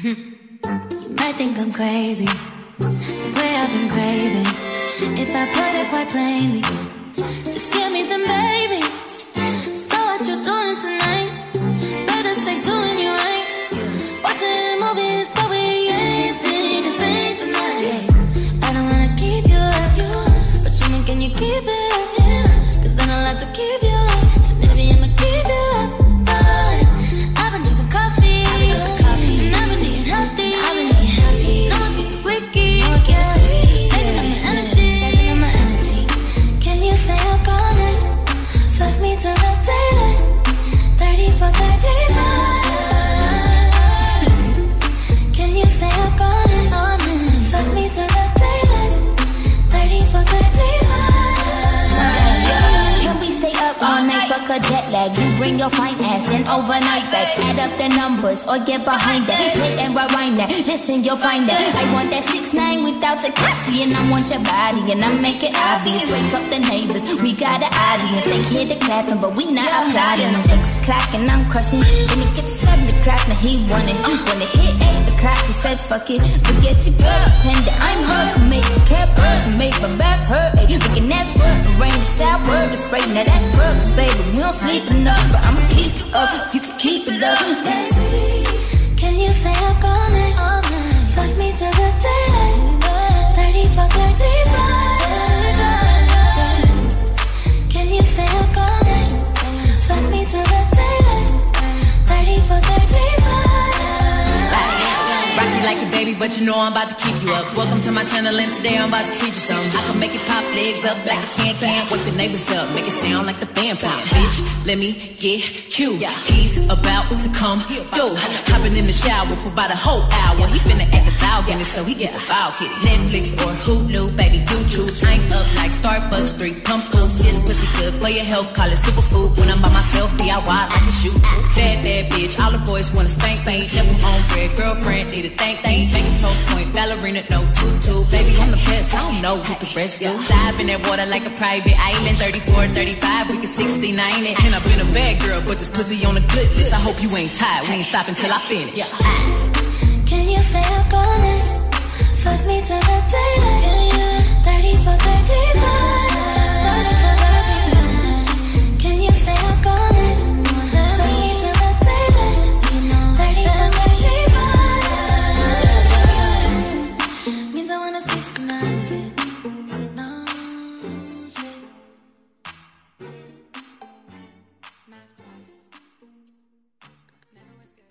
You might think I'm crazy, the way I've been craving. If I put it quite plainly, just give me them babies. So what you doing tonight? Better stay doing you right. Watching movies, but we ain't seen a thing tonight. I don't wanna keep you up, but show me, can you keep it up? Cause then I'll have to keep you up. So maybe I'ma keep you up. I've been drinking coffee, and I've been eating healthy. No one keeps squeaky, saving up my energy. Can you stay up all night? Fuck me till the daylight. 30 for 35. Can you stay up all night? Fuck me till the daylight. 30 for 35. Can we stay up all night? Fuck a jet lag. You bring your fine ass in overnight back. Add up the numbers or get behind that. Play and rewind that. Listen, you'll find that. I want that 6ix9ine without Tekashi, and I want your body, and I make it obvious. Wake up the neighbors, we got an audience. They hear the clapping, but we not applauding. 6 o'clock and I'm crushing. Then it gets 7 o'clock, now he won it. When it hit 8 o'clock, we said fuck it. Forget your girl, pretend that I'm her. Can make it cap hurt, can make my back hurt. Ay, we can ask for the rain, the shower, the spray. Now that's perfect, baby. We don't sleep enough, but I'ma keep it up if you can keep it up. Baby, can you stay up all night? Fuck me till the daylight. 30 for 35. Can you stay up all night? Fuck me till the daylight. 30 for 35. Rock you like a baby, but you know I'm about to keep you up. Welcome to my channel, and today I'm about to teach you something. I can make it pop legs up like a can-can. Wake the neighbors up, make it sound like the band playing. Bitch, let me get cute. He's about to come through. Hopping in the shower for about a whole hour. He finna act a dog in it, so he get the foul kitty. Netflix or Hulu, baby, you choose. I'm up like Starbucks, 3 pump scoops. His pussy good for your health, call it superfood. When I'm by myself, DIY, I can shoot. Bad, bad bitch, all the boys wanna spank me. Never on red, girlfriend, need a thank me. Vegas toast point, ballerina, no tutu. Baby, I'm the best, I don't know what the rest do. Dive in that water like a private island. 34, 35, we can 69 it. And I've been a bad girl, but this pussy on a good list. I hope you ain't tired, we ain't stopping till I finish. Can you stay up all night? Fuck me till the daylight. 30 for 35. Can you stay up all night? Fuck me till the daylight. 30 for 35. Means I want a 69 with you. No shit. Math class. Never was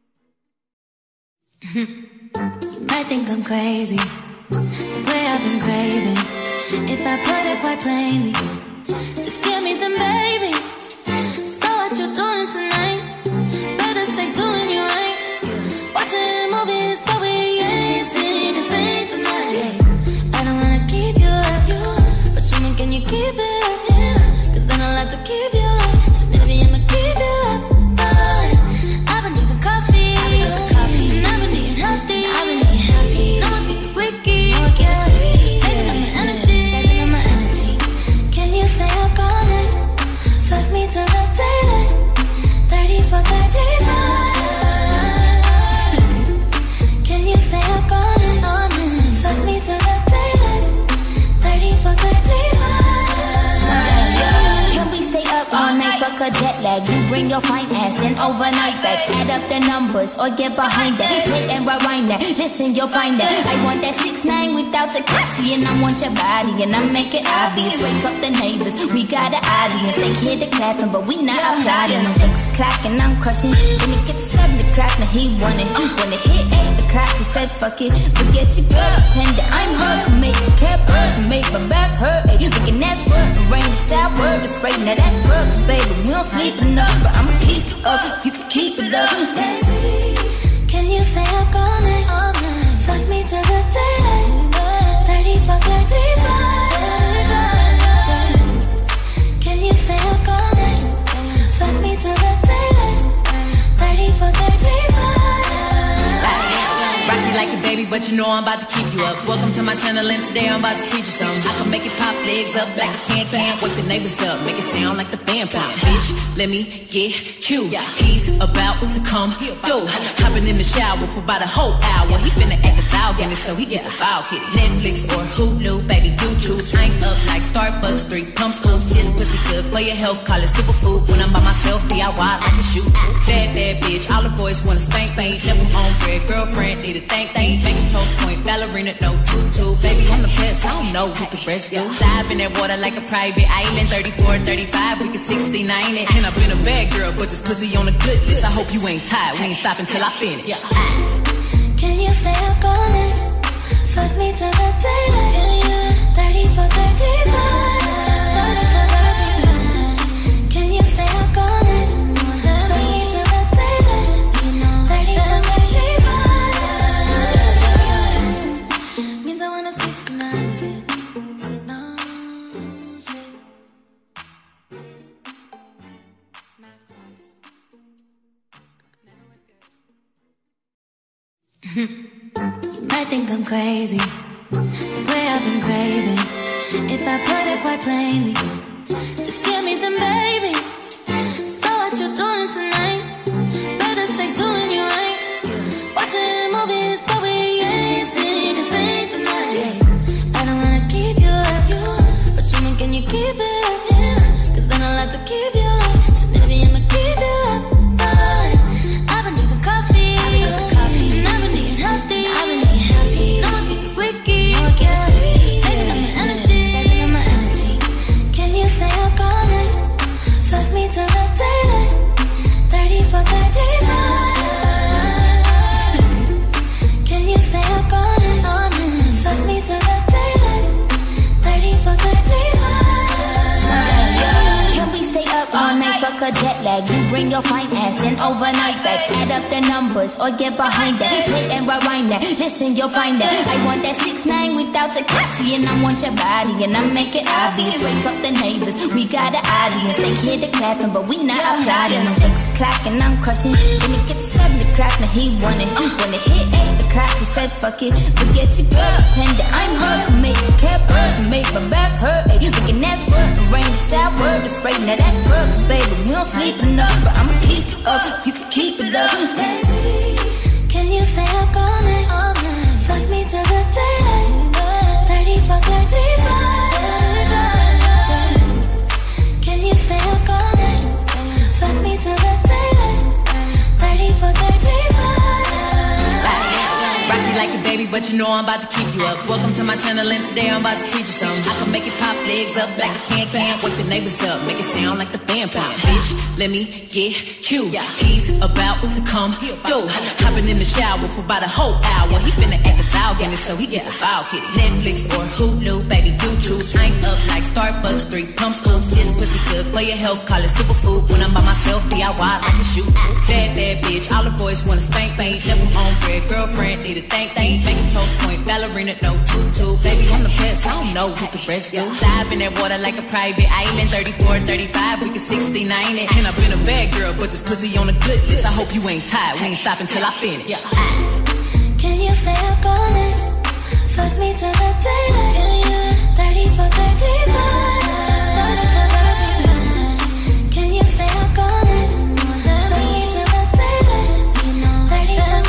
good. You might think I'm crazy, the way I've been craving. If I put it quite plainly, just give me them babies. So what you doing tonight? Better stay doing you right. Watching movies, but we ain't seen a thing tonight. I don't wanna keep you up, but show me, can you keep it up? Cause then I'll have to keep you up. So maybe I'ma keep you up. I've been drinking coffee, and I've been eating healthy. No one keeps squeaky, saving up my energy. Can you stay up all night? Fuck me till the daylight. 30 for 35. Can you stay up all night? Fuck me till the daylight. 30 for 35. Can we stay up all night? Fuck a jet lag. You bring your fine ass in overnight back. Add up the numbers or get behind that. Play and rewind that. Listen, you'll find that. I want that 6ix9ine without Tekashi, and I want your body, and I make it obvious. Wake up the neighbors, we got an audience. They hear the clapping, but we not applauding. 6 o'clock and I'm crushing. Then it gets 7 o'clock, now he won it. When it hit 8 o'clock, we said fuck it. Forget your girl, pretend that I'm her. Can make it cap hurt, can make my back hurt. Ay, we can ask for the rain, the shower, the spray. Now that's perfect, baby. We don't sleep enough, but I'ma keep it up if you can keep it up. Baby, can you stay up all night? Fuck me till the daylight. 30 for 35. Can you stay up all night? Fuck me till the daylight. 30 for 35. Rock you like a baby, baby, but you know I'm about to keep you up. Welcome to my channel, and today I'm about to teach you something. I can make it pop legs up like a can-can. Wake the neighbors up, make it sound like the band playing. Bitch, let me get cute. He's about to come through. Hopping in the shower for about a whole hour. He finna act a dog in it, so he get the foul kitty. Netflix or Hulu, baby, you choose. I ain't up like Starbucks, 3 pump scoops. His pussy good for your health, call it superfood. When I'm by myself, DIY, I can shoot. Bad, bad bitch, all the boys wanna spank me. Never on red, girlfriend, need a thank me. Make his toast point, ballerina, no tutu. Baby, I'm the best, I don't know what the rest do. Dive in that water like a private island. 34, 35, we can 69 it. And I've been a bad girl, but this pussy on a good list. I hope you ain't tired, we ain't stopping till I finish. Can you stay up all night? Fuck me till the daylight. 34, 35. Can you stay up all night? Fuck me till the daylight. 34, 35. Means I want a 69 with you. No shit. Math class. Never was good. You might think I'm crazy, the way I've been craving. If I put it quite plainly, just give me them babies. So what you doing tonight? Better stay doing you right. Watching movies, but we ain't seen a thing tonight. I don't wanna keep you up, but show me, can you keep it up? Cause then I'll have to keep you up. So maybe I'ma keep you up. I've been drinking coffee, and I've been eating healthy. No one gets squeaky, saving up my energy. Can you stay up all night? Fuck me till the daylight. 34, 35. Can you stay up all night? Fuck me till the daylight. 34, 35. Can we stay up all night? Fuck a jet lag. You bring your fine ass in overnight back. Add up the numbers or get behind that. Play and rewind that. Listen, you'll find that. I want that 6'9" without Takashi, and I want your body, and I make it obvious. Wake up the neighbors, we got an audience. They hear the clapping, but we not applauding. 6 o'clock and I'm crushing. When it gets to 7 o'clock, now he want it. When it hit 8 o'clock, we said fuck it. Forget your girl, pretend that I'm her. Can make the cap hurt, can make my back hurt. Ay, making that squirt, rain the shower, the spray. Now that's perfect, baby. We don't sleep enough, but I'ma keep it up. If you can keep it up, Baby, can you stay up all night? Fuck me till the daylight. 34, 35. Can you stay up all night? Fuck me till the daylight. 34, 35. Rock you like a baby, but you know I'm about to keep you up. Welcome to my channel, and today I'm about to teach you something. I can make it pop legs up like a can-can. Wake the neighbors up, make it sound like the band playing. Bitch, let me get cute. He's about to come through. Hopping in the shower for about a whole hour. He finna act a dog in it, so he get the foul kitty. Netflix or Hulu, baby, you choose. I ain't up like Starbucks, 3 pump scoops. His pussy good for your health, call it superfood. When I'm by myself, DIY, I can shoot. Bad, bad bitch, all the boys wanna spank me. Never on red, girlfriend, need a thank me. Make his toast point, ballerina, no tutu. Baby, I'm the best, I don't know what the rest do. Dive in that water like a private island. 34, 35, we can 69 it. And I've been a bad girl, but this pussy on a good list. I hope you ain't tired, we ain't stopping till I finish. Can you stay up all night? Fuck me till the daylight. 34, 35. Can you stay up all night? Fuck me till the daylight. 34,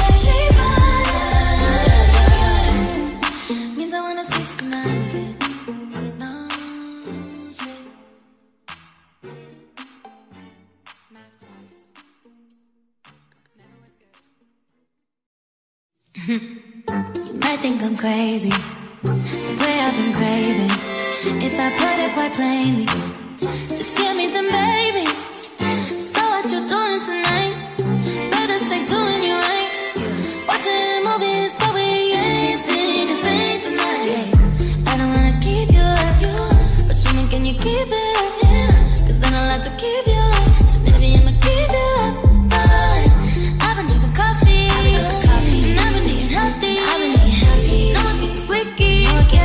35. Means I want a 69 with you. No shit. Math class. Never was good. You might think I'm crazy, the way I've been craving. If I put it quite plainly, just give me them babies. So what you doing tonight? Better stay doing you right. Watching movies, but we ain't seen a thing tonight. I don't wanna keep you up, but show me, can you keep it up? Cause then I'll have to keep you up. So maybe I'ma keep you up. I've been drinking coffee, and I've been eating healthy. No one gets squeaky,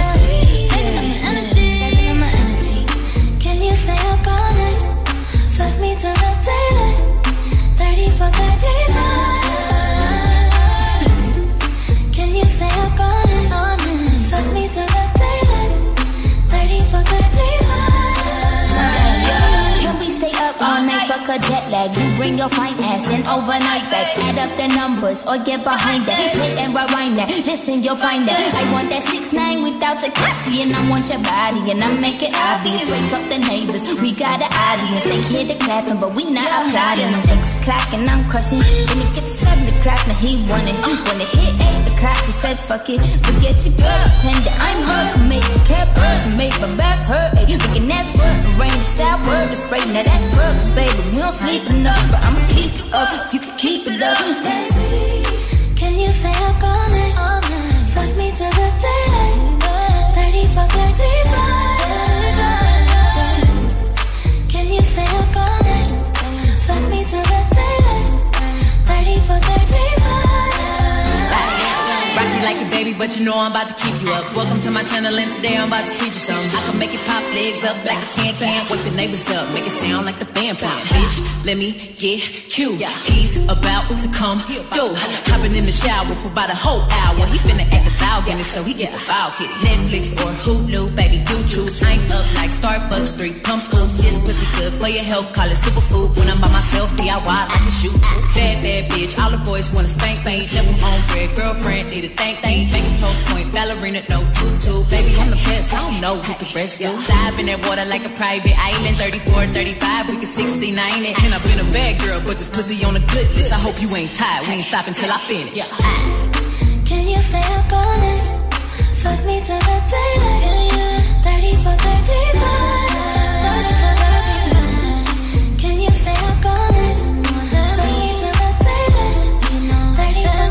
saving up my energy. Can you stay up all night? Fuck bring your fine ass in overnight back. Add up the numbers or get behind that. Play and rewind that. Listen, you'll find that. I want that 6ix9ine without Tekashi, and I want your body, and I make it obvious. Wake up the neighbors, we got an audience. They hear the clapping, but we not applauding. 6 o'clock and I'm crushing. Then it gets to 7 o'clock, now he want it. When it hit 8 o'clock, we said fuck it. Forget your girl, pretend that I'm her. Can make the cap hurt, can make my back hurt. Ay, we can ask for the rain, the shower, the spray. Now that's perfect, baby. We don't sleep enough, but I'ma keep it up. If you can keep it up, baby, can you stay up all night? Fuck me till the daylight. 30 for 35. Can you stay up all night? Fuck me till the daylight. 30 for 35. Rock you like a baby, but you know I'm about to keep you up. Welcome to my channel, and today I'm about to teach you something. I can make it pop legs up like a can-can. Wake the neighbors up, make it sound like the band playing. Bitch, let me get cute. He's about to come through. Hopping in the shower for about a whole hour. He finna act a dog in it, so he get the ball kitty. Netflix or Hulu, baby, you choose. I'm up like Starbucks, 3 pump scoops. This pussy good for your health, call it superfood. When I'm by myself, DIY, I can shoot. Bad, bad bitch, all the boys wanna spank me. Never on bread, girlfriend, need a thank me. Vegas toast point, ballerina, no tutu. Baby, I'm the best, I don't know what the rest do. Dive in that water like a private island. 34, 35, we can 69 it. And I've been a bad girl, but this pussy on a good list. I hope you ain't tired, we ain't stopping till I finish. Can you stay up all night? Fuck me till the daylight. 30 for 35. Can you stay up all night? Fuck me till the daylight. 30 for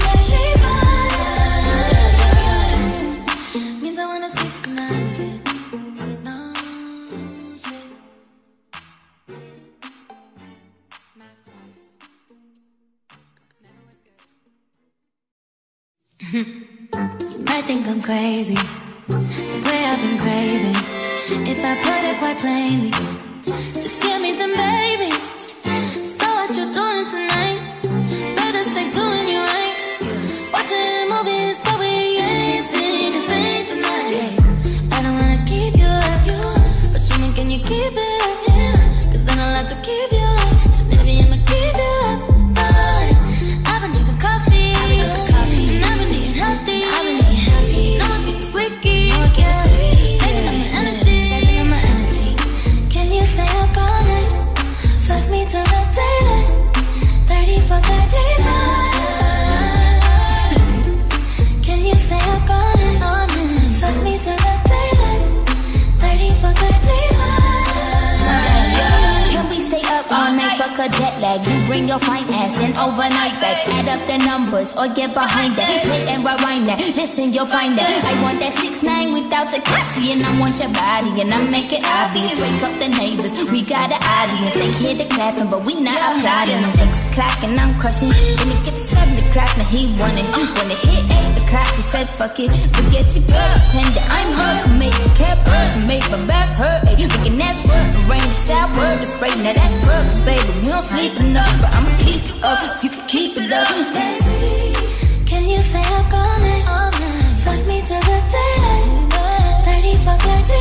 35. Means I want a 69 with you. No shit. You might think I'm crazy, the way I've been craving. If I put it quite plainly, just give me them babies. So what you doing tonight? Better stay doing you right. Watching movies, but we ain't seen a thing tonight. I don't wanna keep you up, but show me, can you keep it up? Cause then I'll have to keep you up. So baby, I'ma keep you up. I've been drinking coffee, and I've been eating healthy. No one gets squeaky, saving up my energy. Can you stay up all night? Fuck me till the daylight. 30 for 35. Can you stay up all night? Fuck me till the daylight. 30 for 35. can we stay up all night? Fuck a jet lag. You bring your fine ass in overnight back. Add up the numbers or get behind that. Play and rewind that. Listen, you'll find that. I want that 6ix9ine without Tekashi, and I want your body, and I make it obvious. Wake up the neighbors, we got an audience. They hear the clapping, but we not applauding. 6 o'clock and I'm crushing. Then it gets to 7 o'clock, now he want it. When it hit 8 o'clock, we said fuck it. Forget your girl, pretend that I'm her. Can make the cap hurt, can make my back hurt. Ay, we can ask for the rain, the shower, the spray. Now that's perfect, baby. We don't sleep enough, but I'ma keep it up. If you can keep it up, baby, can you stay up all night? Fuck me till the daylight. 30 for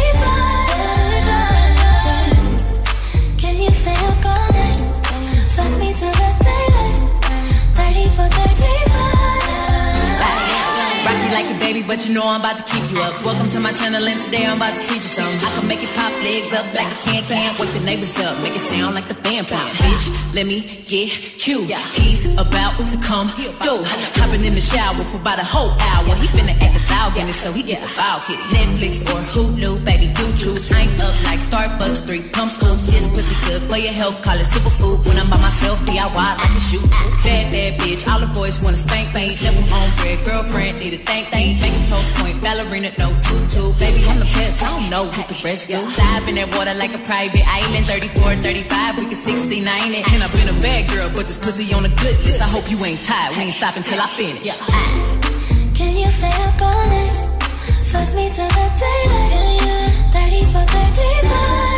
35. Can you stay up all night? Fuck me till the daylight. 30 for 35. Rock you like a baby, but you know I'm about to keep you up. Welcome to my channel, and today I'm about to teach you something. I can make it pop legs up like a can-can. Wake the neighbors up, make it sound like the band playing. Bitch, let me get cute. He's about to come through. Hopping in the shower for about a whole hour. He finna act a dog in it, so he get the ball kitty. Netflix or Hulu, baby, you choose. I'm up like Starbucks, 3 pump scoops. This pussy good for your health, call it superfood. When I'm by myself, DIY, I can shoot. Bad, bad bitch, all the boys wanna spank me. Never on bread, girlfriend, need a thank me. Vegas toast point, ballerina, no tutu. Baby, I'm the best, I don't know what the rest do. Dive in that water like a private island. 34, 35, we can 69 it. And I've been a bad girl, but this pussy on a good list. I hope you ain't tired, we ain't stopping till I finish. Can you stay up all night? Fuck me till the daylight. 30 for 35.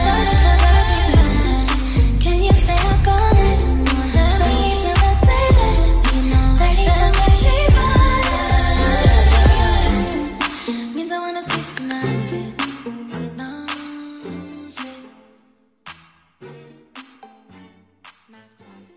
Can you stay up all night? Fuck me till the daylight. 30 for 35. Means I want a 69 with you. No shit. Math class.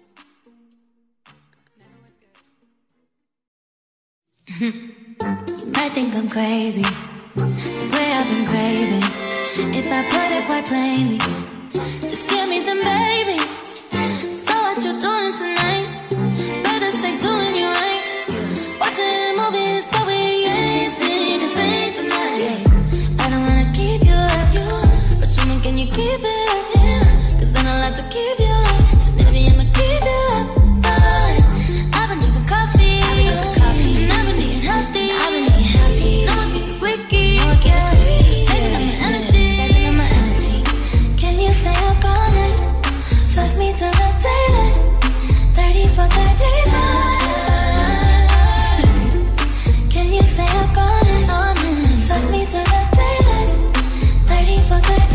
You might think I'm crazy, the way I've been craving. If I put it quite plainly, just give me them babies. So what you doing tonight? Better stay doing you right. Watching movies, but we ain't seen a thing tonight. I don't wanna keep you up, but show me, can you keep it up? Cause then I'll have to keep you up. So maybe I'ma keep you up. I've been drinking coffee, and I've been eating healthy. No one gets squeaky, saving up my energy. Can you stay up all night? Fuck me till the daylight. 30 for 35. Can you stay up all night? Fuck me till the daylight. 30 for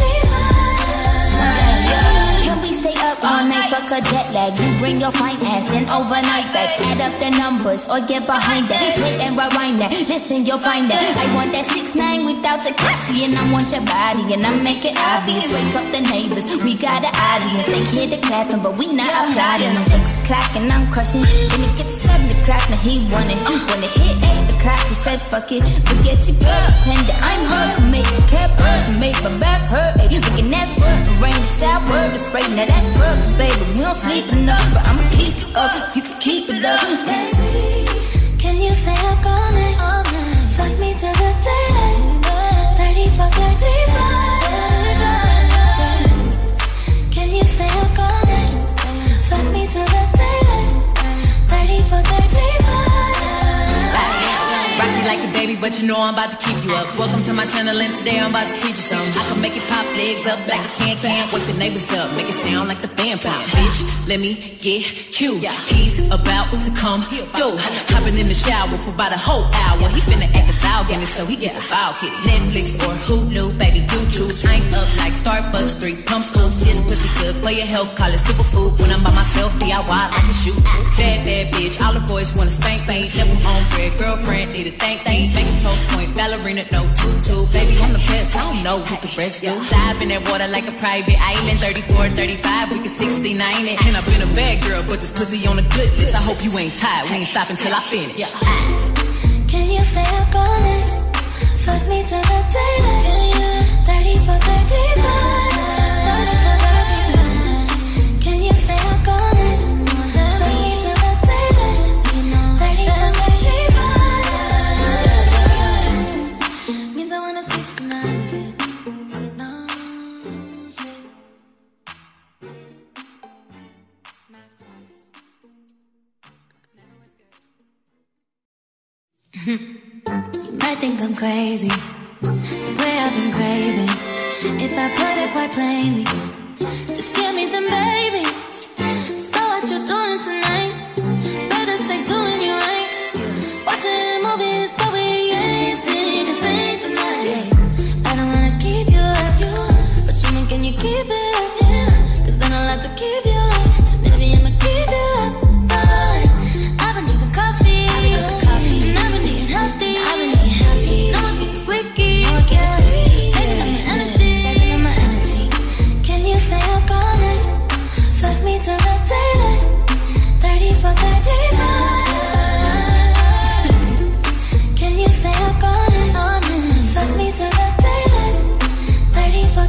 35. Can we stay up all night? Fuck a jet lag. You bring your fine ass in overnight back. Add up the numbers or get behind that. Play and rewind that. Listen, you'll find that. I want that 6ix9ine without Tekashi, and I want your body, and I make it obvious. Wake up the neighbors, we got an audience. They hear the clapping, but we not applauding. 6 o'clock and I'm crushing. When it gets to 7 o'clock, now he won it. When it hit 8 o'clock, we said fuck it. Forget your girl, pretend that I'm her. Can make it cap hurt, can make my back hurt. Ay, looking that's work, rain the shower, the spray. Now that's perfect, baby. We don't sleep enough, but I'ma keep you up. If you can keep it up. Can you stay up all night? Fuck me till the daylight. 30 for 35. Can you stay up all night? Fuck me till the daylight. 30 for 35. Rock you like a baby, but you know I'm about to keep you up. Welcome to my channel, and today I'm about to teach you something. I can make it pop legs up like a can. Wake the neighbors up, make it sound like the band playing. Bitch, let me get cute. He's about to come through. Hopping in the shower for about a whole hour. He finna act a dog in it, so he get a foul kitty. Netflix or Hulu, baby, you choose. I'm up like Starbucks, 3 pump scoops. This pussy good for your health, call it superfood. When I'm by myself, DIY, I can shoot. Bad, bad bitch, all the boys wanna spank me. Never on red, girlfriend, need a thank me. Vegas toast point, ballerina, no tutu. Baby, I'm the best, I don't know what the rest do. Dive in that water like a private island. 34, 35, we can 69 it. And I've been a bad girl, but this pussy on a good list. I hope you ain't tired, we ain't stopping till I finish. Can you stay up all night? Fuck me till the daylight. 30 for 35. Can you stay up all night? Fuck me till the daylight. 30 for 35. Means I want a 69 with you. No shit. You might think I'm crazy, the way I've been craving. If I put it quite plainly, just give me them babies. So what you doing tonight? Better stay doing you right. Watching movies, but we ain't seen a thing tonight. I don't wanna keep you up, but show me, can you keep it up? Cause then I'll have to keep you up. So maybe I'ma keep you up. I've been drinking coffee, and I've been eating healthy. No one gets squeaky, saving up my energy. Can you stay up all night? Fuck me till the daylight. 30 for 35. Can you stay up all night? Fuck me till the daylight. 30 for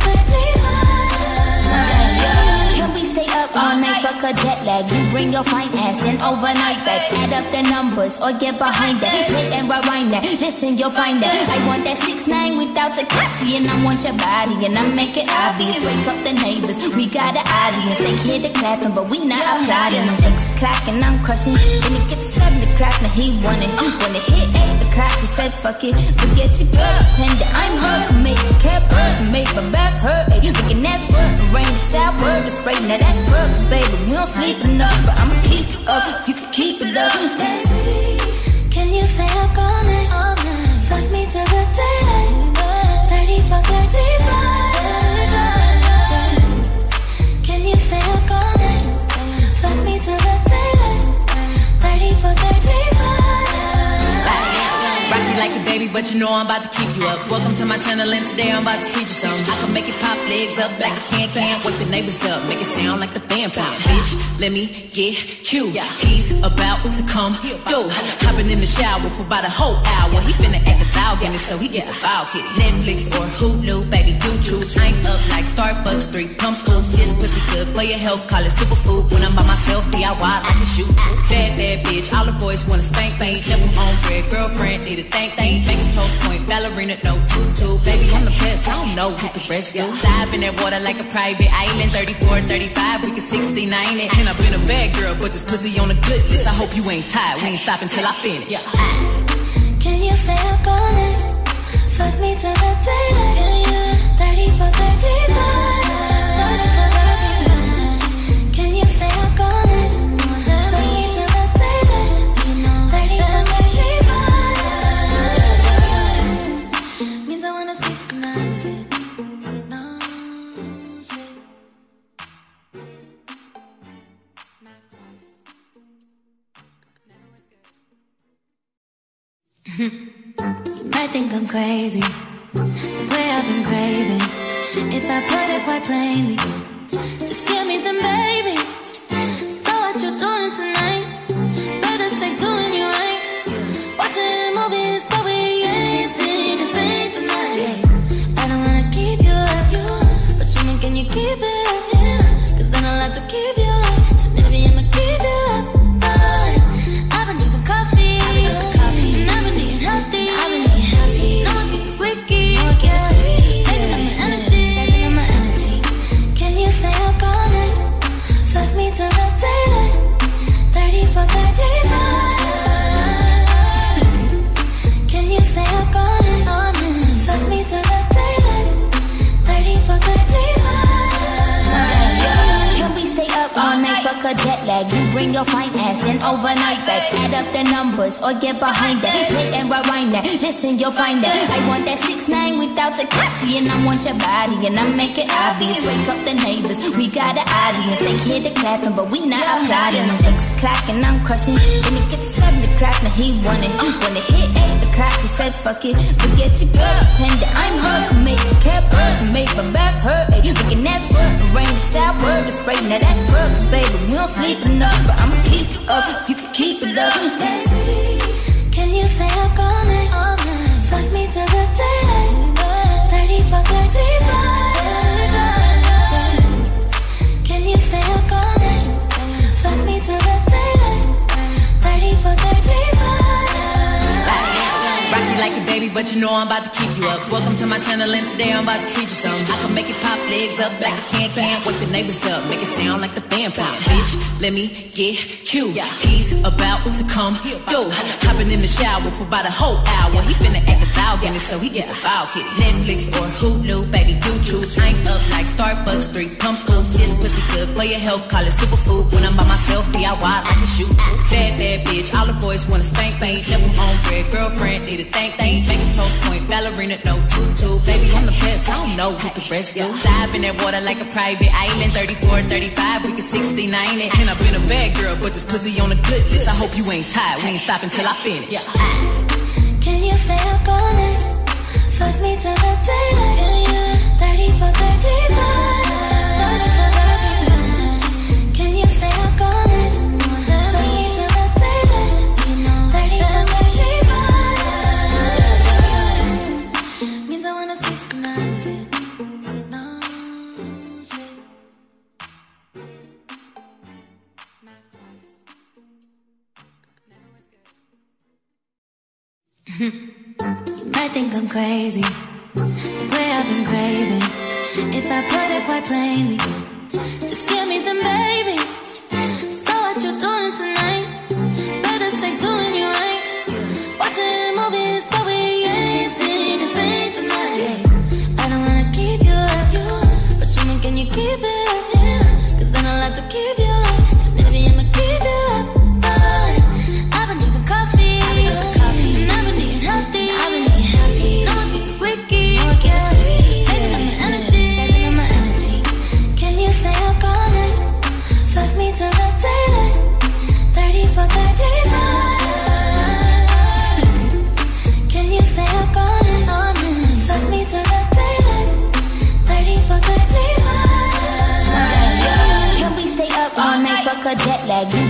35. Can we stay up all night? Fuck a jet lag. You bring your fine ass in overnight back. Add up the numbers or get behind that. Play and rewind that. Listen, you'll find that. I want that 6ix9ine without Tekashi, and I want your body, and I make it obvious. Wake up the neighbors, we got an audience. They hear the clapping, but we not applauding. 6 o'clock and I'm crushing. When it gets to 7 o'clock, now he won it. When it hit 8 o'clock, we said fuck it. Forget your girl, pretend that I'm her. Can make it cap hurt, can make my back hurt. Ay, looking that's work, rain the shower, the spray. Now that's perfect, baby. We don't sleep enough, but I'ma keep you up. If you can keep it up. Can you stay up all night? Fuck me till the daylight. 30 for 35. Can you stay up all night? Fuck me till the daylight. 30 for 35. Rock you like a a baby, but you know I'm about to keep you up. Welcome to my channel, and today I'm about to teach you something. I can make it pop legs up like a can-can. Wake the neighbors up, make it sound like the band playing. Bitch, let me get cute. He's about to come through. Hopping in the shower for about a whole hour. He finna act a dog in it, so he get a foul kitty. Netflix or Hulu, baby, you choose. I'm up like Starbucks, 3 pump scoops. This pussy good for your health, call it superfood. When I'm by myself, DIY, I can shoot. Bad, bad bitch, all the boys wanna spank, spank. Never on red, girlfriend, need a thank, thank. Vegas toast point, ballerina, no tutu. Baby, I'm the best, I don't know what the rest do. Dive in that water like a private island. 34, 35, we can 69 it. And I've been a bad girl, but this pussy on a good list. I hope you ain't tired, we ain't stopping till I finish. Can you stay up all night? Fuck me till the daylight. 34, 35. Can you stay up all night? Fuck me till the daylight. 34, 35. Means I want a 69 with you. No shit. You might think I'm crazy, the way I've been craving. If I put it quite plainly, just give me them babies. So what you doing tonight? Better stay doing you right. Watching movies, but we ain't seen a thing tonight. I don't wanna keep you up, but show me, can you keep it up? Cause then I'll have to keep you up. So maybe I'ma keep you up. I've been drinking coffee, and I've been eating healthy. No one gets squeaky, saving up my energy. Can you stay up all night? Fuck me till the daylight. 34, 35. Can you stay up all night? Fuck me till the daylight. 34, 35. Can we stay up all night? Fuck a jet lag. You bring your fine ass in overnight back. Add up the numbers or get behind that. Play and rewind that. Listen, you'll find that. I want that 6'9" without Takashi, and I want your body, and I make it obvious. Wake up the neighbors, we got an audience. They hear the clapping, but we not applauding. 6 o'clock and I'm crushing. When it gets to 7 o'clock, now he wanted. When it hit 8 o'clock, we said fuck it. Forget your girl, pretend that I'm her. Can make it cap hurt, can make my back hurt. Ay, we can ask for the rain, the shower, the spray. Now that's perfect, baby. We don't sleep enough, but I'ma keep it up if you can keep it up. Can you stay up all night? Fuck me till the daylight. 34, 35. Can you stay up all night? Fuck me till the daylight. 34, 35. Rock you like a baby, but you know I'm about to keep you up. Welcome to my channel, and today I'm about to teach you something. I can make it pop legs up like a can-can. Wake the neighbors up, make it sound like the band playing. Bitch, let me get cute. He's about to come through. Hopping in the shower for about a whole hour. He finna act a dog in it, so he get a foul kitty. Netflix or Hulu, baby, you choose. I'm up like Starbucks, 3 pump scoops. This pussy good for your health, call it superfood. When I'm by myself, DIY, I can shoot. Bad, bad bitch, all the boys wanna spank, spank. Never on red, girlfriend, need a thank, thank. Vegas toast point, ballerina, no tutu. Baby, I'm the best, I don't know what the rest do. Dive in that water like a private island. 34, 35, we can 69 it. And I've been a bad girl, but this pussy on a good list. I hope you ain't tired, we ain't stopping till I finish. Can you stay up all night? Fuck me till the daylight. 34, 35. Can you stay up all night? Fuck me till the daylight. 34, 35. Means I want a 69 with you. No shit. You might think I'm crazy, the way I've been craving. If I put it quite plainly, just give me them babies. So what you doing tonight? Better stay doing you right. Watching movies, but we ain't seen a thing tonight. I don't wanna keep you up, but show me, can you keep it up? Cause then I'll have to keep you up. So maybe I'ma keep you up. I've been drinking coffee, and I've been eating healthy. No one gets squeaky, saving up my energy. Can you stay up all night? Fuck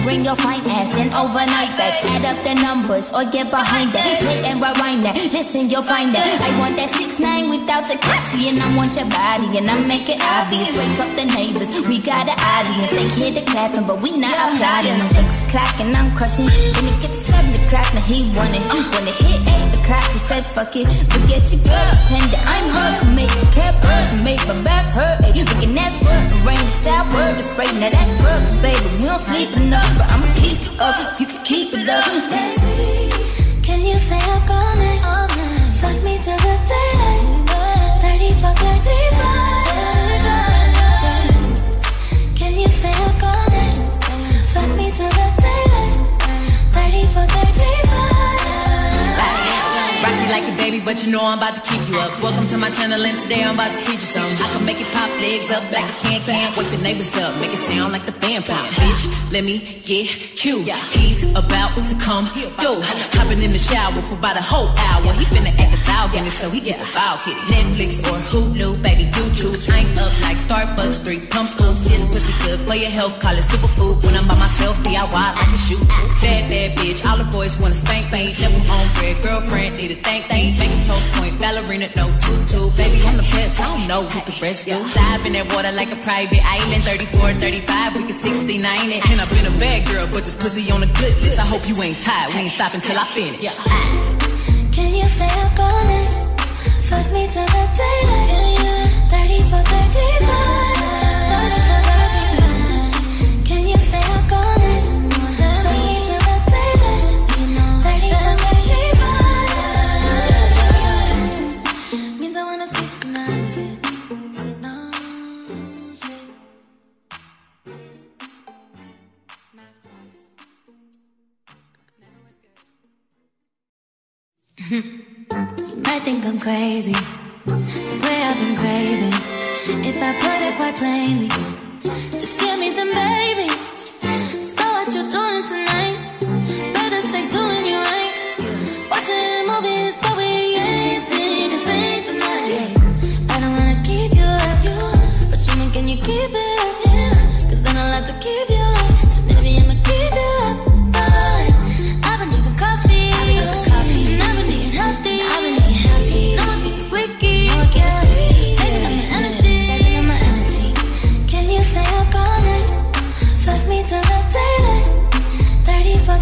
bring your fine ass in overnight back. Add up the numbers or get behind that. Play and rewind that. Listen, you'll find that. I want that 6ix9ine without Tekashi, and I want your body, and I make it obvious. Wake up the neighbors, we got an audience. They hear the clapping, but we not applauding. 6 o'clock and I'm crushing. Then it gets 7 o'clock, now he won it. When it hit 8 o'clock, we said fuck it. Forget your girl, pretend that I'm her. Can make it cap hurt, make my back hurt. Ay, we can ask for the rain, the shower, the spray. Now that's perfect, baby. We don't sleep enough, but I'ma keep it up if you can keep it up. Baby, can you stay up all night? Fuck me till the daylight. 30 for 35. Can you stay up all night? Fuck me till the daylight. 30 for 35. Rock you like a baby, but you know I'm about to keep you up. Welcome to my channel, and today I'm about to teach you something. I can make it pop legs up like a can-can. Wake the neighbors up, make it sound like the band playing. Bitch, let me get cute. He's about to come through. Hopping in the shower for about a whole hour. He finna act a dog in it, so he get a foul kitty. Netflix or Hulu, baby, you choose. I'm up like Starbucks, 3 pump scoops. His pussy good for your health, call it superfood. When I'm by myself, DIY, I can shoot. Bad, bad bitch, all the boys wanna spank me. Never on red, girlfriend, need a thank. Vegas toast point, ballerina, no tutu. Baby, I'm the best, I don't know what the rest do. Dive in that water like a private island. 34, 35, we can 69 it. And I've been a bad girl, but this pussy on a good list. I hope you ain't tired, we ain't stopping till I finish. Can you stay up all night? Fuck me till the daylight. 30 for 35. 30 for 35. Can you stay up all night? Fuck me till the daylight. 30 for 35. Means I want a 69 with you. No shit. You might think I'm crazy, the way I've been craving. If I put it quite plainly, just give me them babies. So what you doing tonight? Better stay doing you right. Watching movies, but we ain't seen a thing tonight. I don't wanna keep you up, but show me, can you keep it up? Cause then I'll have to keep you up. So maybe I'ma keep you up. Fine. I've been drinking coffee, and I've been eating healthy. No one keeps squeaky, saving up my energy. Can you stay up all night? Fuck me till the daylight. 30 for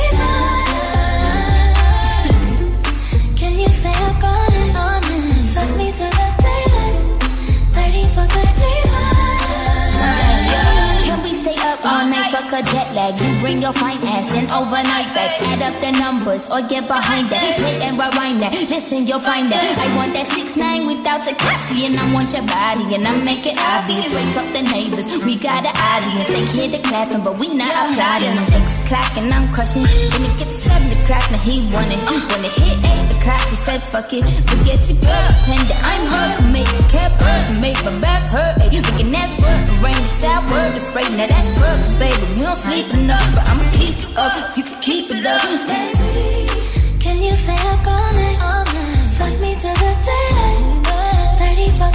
35. Can you stay up all night? Fuck me till the daylight. 30 for 35. Can we stay up all night? Fuck a jet lag. You bring your fine ass in overnight back. Add up the numbers or get behind that. Play and rewind that. Listen, you'll find that. I want that 6ix9ine without Tekashi, and I want your body, and I make it obvious. Wake up the neighbors, we got an audience. They hear the clapping, but we not applauding. 6 o'clock and I'm crushing. Then it gets 7 o'clock, now he won it. When it hit 8 o'clock, we said fuck it. Forget your girl, pretend that I'm her. Can make it cap hurt, make my back hurt. Ay, we can ask for the rain, the shower, the spray. Now that's perfect, baby. We don't sleep enough, but I'ma keep it up if you can keep it up. Baby, can you stay up all night? Fuck me till the daylight. 30 for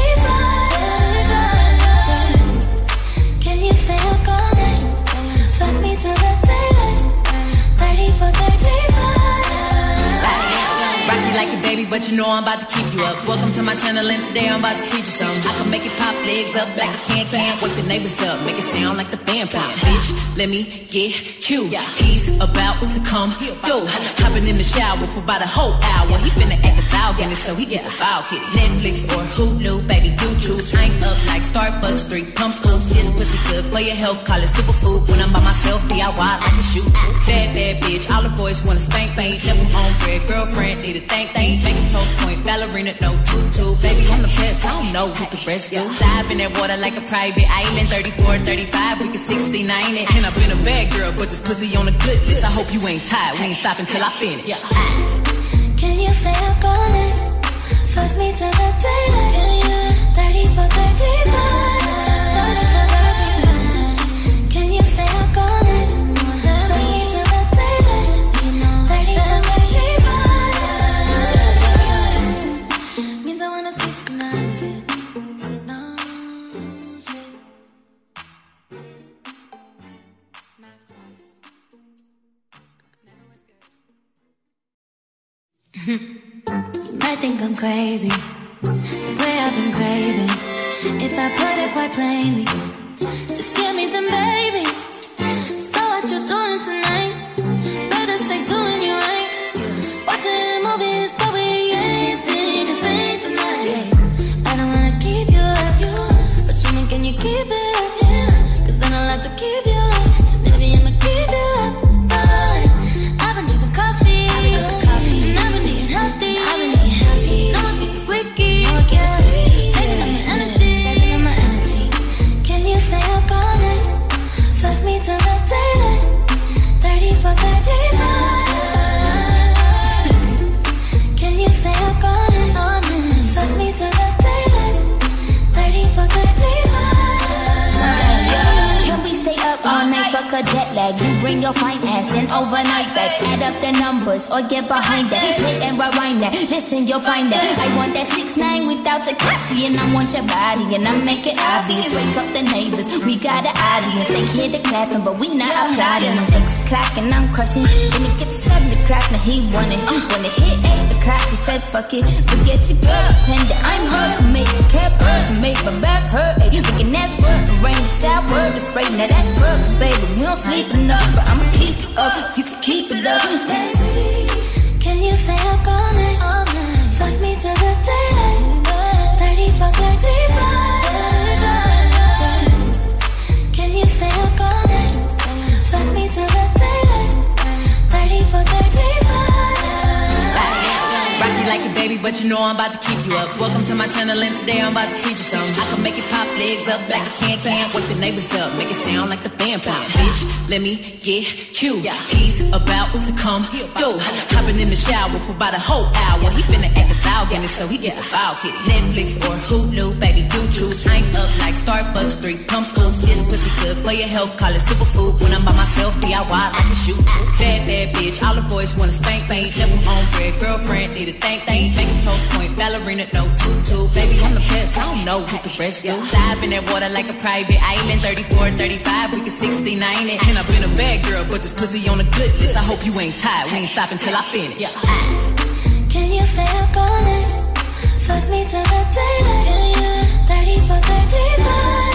35. Can you stay up all night? Fuck me till the daylight. 30 for 35. Rock you like a baby, but you know I'm about to keep you up. Welcome to my channel, and today I'm about to teach you something. I can make it pop legs up like a can-can. Wake the neighbors up, make it sound like the band playing. Bitch, let me get cute. He's about to come through. Hopping in the shower for about a whole hour. He finna act a dog in it, so he get a foul kitty. Netflix or Hulu, baby, you choose. I'm up like Starbucks, 3 pump scoops. His pussy good for your health, call it superfood. When I'm by myself, DIY, I can shoot. Bad, bad bitch, all the boys wanna spank me. Never on red, girlfriend, need a thank. Vegas toast point, ballerina, no tutu. Baby, I'm the best, I don't know what the rest do. Dive in that water like a private island. 34, 35, we can 69 it. And I've been a bad girl, but this pussy on a good list. I hope you ain't tired, we ain't stopping till I finish. Can you stay up all night? Fuck me till the daylight. 30 for 35. 30 for 35. Can you stay up all night? Fuck me till the daylight. 30 for 35. Means I want a 69 with you. No shit. You might think I'm crazy, the way I've been craving. If I put it quite plainly, just give me them babies. So what you doing tonight? Better stay doing you right. Watching movies, but we ain't seen a thing tonight. I don't wanna keep you up, but show me, can you keep it up? Cause then I'll have to keep you up. So baby, I'ma keep you up. I've been drinking coffee, and I've been eating healthy. No one gets squeaky, saving up my energy. Can you stay up all night? Fuck me till the daylight. 30 for 35. Can you stay up all night? Fuck me till the daylight. 30 for 35. Can we stay up all night? Fuck a jet lag. You bring your fine ass in overnight back. Add up the numbers or get behind that. Play and rewind that. Listen, you'll find that. I want that 6ix9ine without Tekashi, and I want your body, and I make it obvious. Wake up the neighbors, we got an audience. They hear the clapping, but we not applauding. 6 o'clock and I'm crushing. When it gets to 7 o'clock, now he want it. When it hit 8 o'clock, we said fuck it. Forget your girl, pretend that I'm her. Can make the cap hurt, can make my back hurt. Ay, we can ask for the rain, the shower, the spray. Now that's perfect, baby. We don't sleep enough, but I'ma keep it up. If you can keep it up, baby, can you stay up all night? Fuck me till the daylight. 30 for 35. Can you stay up all night? Fuck me till the daylight. 30 for 35. Rock you like a baby, but you know I'm about to keep you up. Welcome to my channel, and today I'm about to teach you something. I can make it pop legs up like a can-can. Wake the neighbors up, make it sound like the band playing. Bitch, let me get cute. He's about to come through. Hopping in the shower for about a whole hour. He finna act a dog in it, so he get the foul kitty. Netflix or Hulu, baby, you choose. I'm up like Starbucks, 3 pump scoops. This pussy good for your health, call it superfood. When I'm by myself, DIY, I can shoot. Bad, bad bitch, all the boys wanna spank me. Never on bread, girlfriend, need a thank me. Vegas toast point, ballerina, no tutu. Baby, I'm the best, I don't know what the rest do. Dive in that water like a private island. 34, 35, we can 69 it. And I've been a bad girl, but this pussy on a good list. I hope you ain't tired, we ain't stopping till I finish. Can you stay up all night? Fuck me till the daylight. 30 for 35.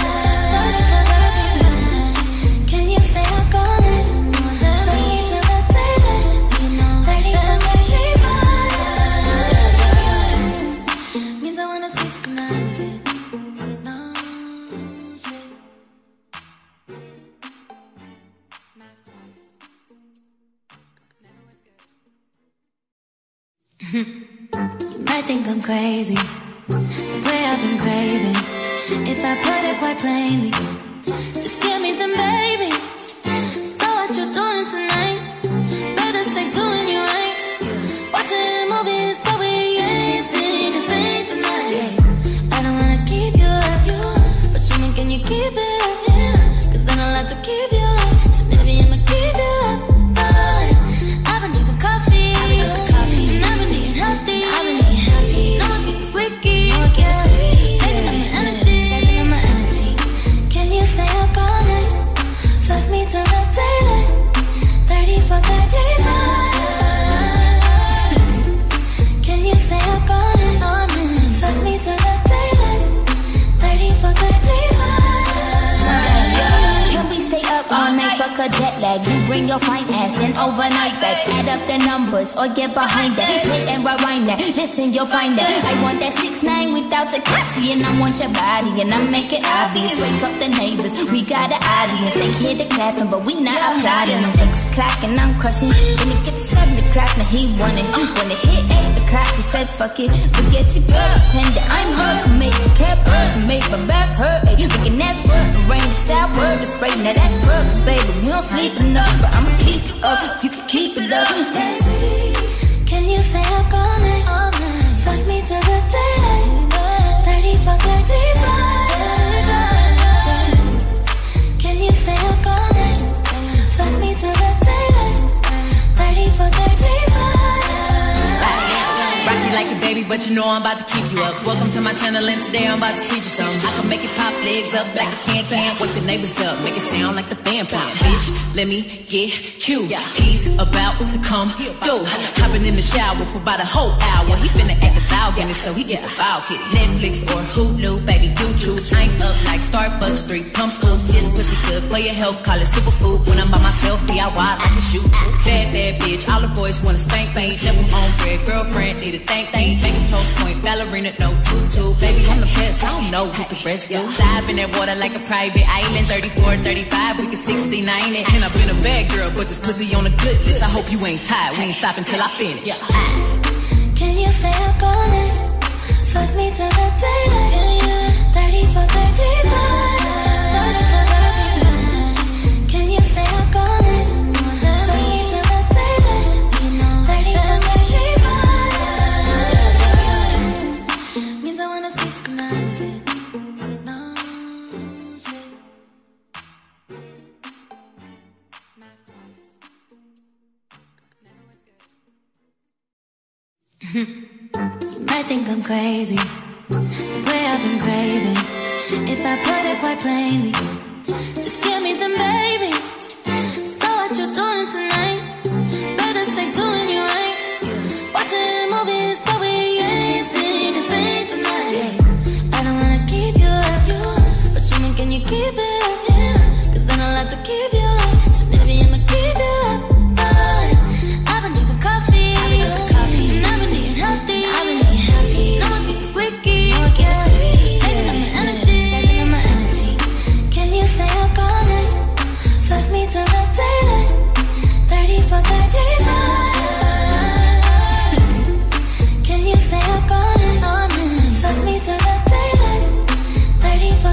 Can you stay up all night? Fuck me till the daylight. 30 for 35. Means I want a 69 with you. No shit. You might think I'm crazy, the way I've been craving. If I put it quite plainly, just give me them babies. So what you doing tonight? Better stay doing you right. Watching movies, but we ain't seen a thing tonight. I don't wanna keep you up, but show me, can you keep it up? Cause then I'll have to keep you up. So baby, I'ma keep you up. I've been drinking coffee, and I've been eating healthy. No one gets squeaky, saving up my energy. Can you stay up all night? Fuck me till the daylight. 30 for 35. Can you stay up all night? Fuck me till the daylight. 30 for 35. can we stay up all night? Fuck a jet lag. You bring your fine ass in overnight back. Add up the numbers or get behind that. Play and rewind that. Listen, you'll find that. I want that 6ix9ine without Tekashi, and I want your body, and I make it obvious. Wake up the neighbors, we got an audience. They hear the clapping, but we not applauding. 6 o'clock and I'm crushing. When it gets to 7 o'clock, now he want it. When it hit 8 o'clock, we said fuck it. Forget your girl, pretend that I'm her. Can make the cap hurt, can make my back hurt. Ay, we can ask for the rain, the shower, the spray. Now that's perfect, baby. We don't sleep enough, but I'ma keep it up. If you can keep it up, baby, can you stay up all night? Fuck me till the daylight. 30 for 35. Can you stay up all night? Fuck me till the daylight. 30 for 35. Rock you like a baby, but you know I'm about to keep you up. Welcome to my channel, and today I'm about to teach you something. I can make it pop legs up like a can-can. Wake the neighbors up, make it sound like the band playing. Bitch, let me get cute. He's about to come through. Hopping in the shower for about a whole hour. He finna act a dog in it, so he get the foul kitty. Netflix or Hulu, baby, you choose. Drink up like Starbucks, 3 pump scoops. His pussy good for your health, call it superfood. When I'm by myself, DIY, I can shoot. Bad, bad bitch, all the boys wanna spank me. Never on bread, girlfriend, need a thank me. Vegas toast point, ballerina, no tutu. Baby, I'm the best, I don't know who the rest do. Dive in that water like a private island. 34, 35, we can 69 it. And I've been a bad girl, but this pussy on a good list. I hope you ain't tired, we ain't stopping till I finish. Can you stay up all night? Fuck me till the daylight. 30 for 35. Can you stay up all night? Fuck me till the daylight. 30 for 35. Means I want a 69 with you. No shit. You might think I'm crazy, the way I've been craving. If I put it quite plainly, just give me them babies. So what you doing tonight? Better stay doing you right. Watching movies, but we ain't seen a thing tonight. I don't wanna keep you up, but show me, can you keep it up? Cause then I'll have to keep you up. So maybe I'ma keep you up. I've been drinking coffee, and I've been eating healthy. No one gets squeaky, saving up my energy. Can you stay up all night? Fuck me till the daylight. 30 for 35. Can you stay up all night? Fuck me till the daylight. 30 for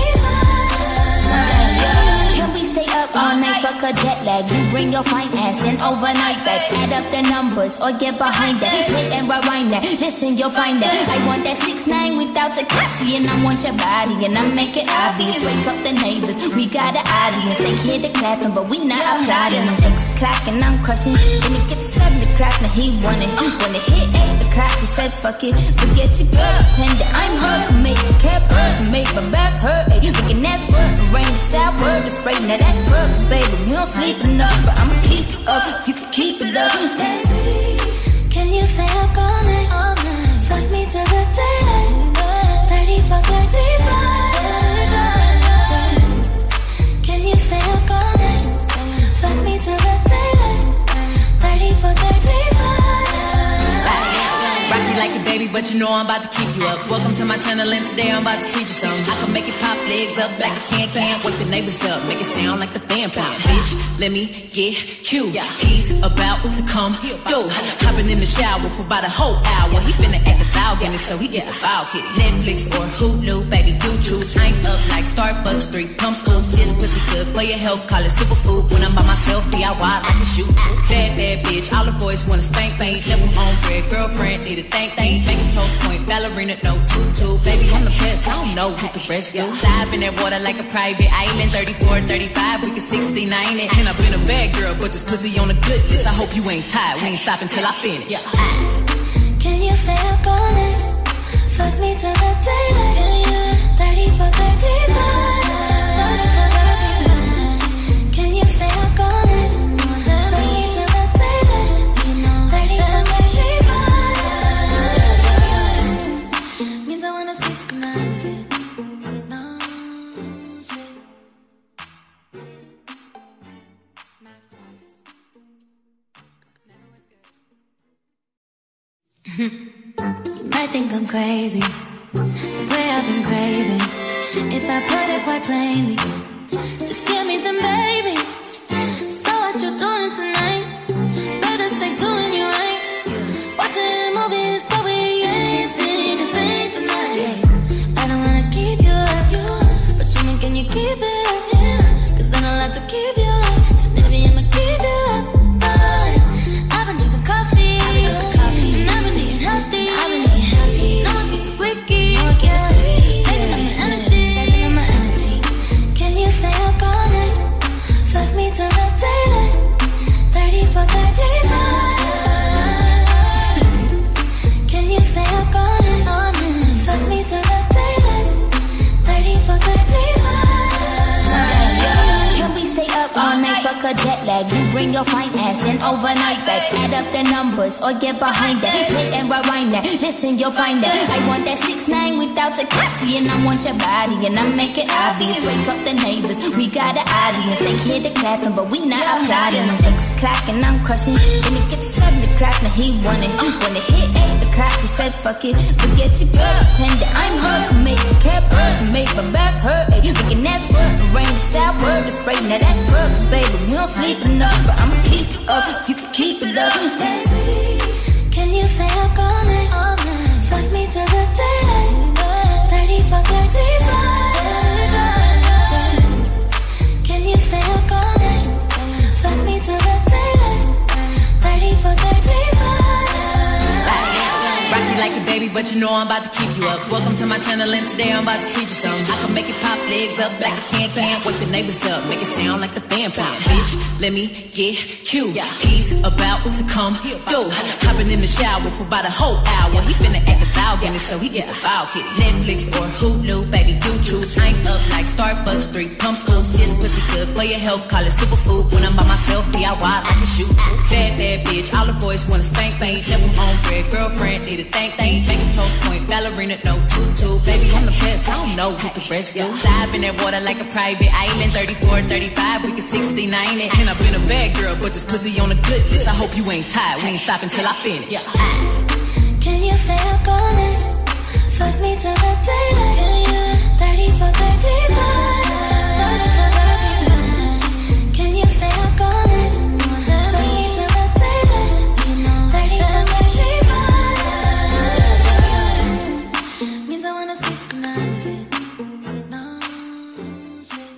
35. Can we stay up all night? Fuck a jet lag. You bring your fine ass in overnight back. Add up the numbers or get behind that. Play and rewind that. Listen, you'll find that. I want that 6'9" without Takashi, and I want your body, and I make it obvious. Wake up the neighbors, we got an audience. They hear the clapping, but we not applauding. 6 o'clock and I'm crushing. When it gets to 7 o'clock, now he want it. When it hit 8 o'clock, we said fuck it. Forget your girl, pretend that I'm her. Can make it cap hurt, can make my back hurt. Ay, we can ask her, rain the shower, the spray. Now that's perfect, baby. We don't sleep enough, but I'ma keep it up. If you can keep it up. Can you stay up all night? Fuck me till the daylight. 30 for 35. Can you stay up all night? Fuck me till the daylight. 30 for 35. Rock you like a baby, but you know I'm about to keep you up. Welcome to my channel, and today I'm about to teach you something. I can make it pop legs up like a can-can. Wake the neighbors up, make it sound like the band playing. Bitch, let me get cute. He's about to come through. Hopping in the shower for about a whole hour. He finna act a dog in it, so he get the foul kitty. Netflix or Hulu, baby, you choose. Drink up like Starbucks, 3 pump scoops. His pussy good for your health, call it superfood. When I'm by myself, DIY, I can shoot. Bad, bad bitch, all the boys wanna spank me. Never on bread, girlfriend, need a thank me. Vegas toast point, ballerina, no tutu. Baby, I'm the best, I don't know who the rest do. Dive in that water like a private island. 34, 35, we can 69 it. And I've been a bad girl, but this pussy on a good list. I hope you ain't tired, we ain't stopping till I finish. Can you stay up all night? Fuck me till the daylight. 30 for 35. Can you stay up all night? Fuck me till the daylight. 30 for 35. Means I want a 69 with you. No shit. You might think I'm crazy, the way I've been craving. If I put it quite plainly, just give me them babies. So what you doing tonight? Better stay doing you right. Watching movies, but we ain't seen a thing tonight. I don't wanna keep you up, but show me, can you keep it up? Cause then I'll have to keep you up. So maybe I'ma keep you up. I've been drinking coffee, and I've been eating healthy. No one gets squeaky, saving up my energy. Can you stay up all night? bring your fine ass in overnight back. Add up the numbers or get behind that. Play and rewind that. Listen, you'll find that. I want that 6ix9ine without Tekashi, and I want your body, and I make it obvious. Wake up the neighbors, we got an audience. They hear the clapping, but we not applauding. 6 o'clock and I'm crushing. Then it get to 7 o'clock, now he won it. When it hit 8 o'clock, we said fuck it. Forget your girl, pretend that I'm her. Can make the cap hurt, can make my back hurt. Ay, we can ask her, rain the shower, the spray. Now that's perfect, baby. We don't sleep enough, but I'ma keep it up. If you can keep it up, baby, can you stay up all night? Fuck me till the daylight. 30 for 35. Can you stay up all night? Fuck me till the daylight. 30 for 35. Rock you like a baby, but you know I'm about to keep you up. Welcome to my channel, and today I'm about to teach you something. I can make it pop legs up like a can. Wake the neighbors up, make it sound like the band playing. Bitch, let me get cute. He's about to come through. Hopping in the shower for about a whole hour. He finna act a dog in it, so he get a foul kitty. Netflix or Hulu, baby, you choose. I'm up like Starbucks, 3 pump scoops. This pussy good for your health, call it superfood. When I'm by myself, DIY, I can shoot. Bad, bad bitch, all the boys wanna spank me. Never on red, girlfriend, need a thank me. Vegas toast point, ballerina, no tutu. Baby, I'm the best, I don't know what the rest do. Dive in that water like a private island. 34, 35, we can 69 it. And I've been a bad girl, but this pussy on a good list. I hope you ain't tired, we ain't stopping till I finish. Can you stay up all night? Fuck me till the daylight. 30 for 35. Can you stay up all night? Fuck me till the daylight. 30 for 35. Means I want a 69 with you. No shit.